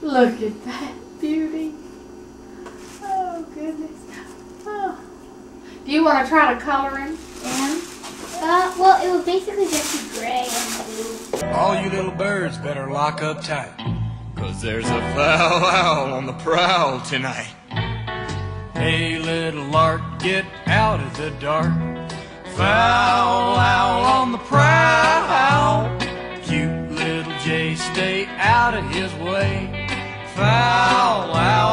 Look at that beauty. Oh, goodness. Oh. Do you want to try to color him in? Well, it would basically just be gray and blue. All you little birds better lock up tight, 'cause there's a foul owl on the prowl tonight. Hey, little lark, get out of the dark. Foul owl on the prowl. Cute little jay, stay out of his way. Foul owl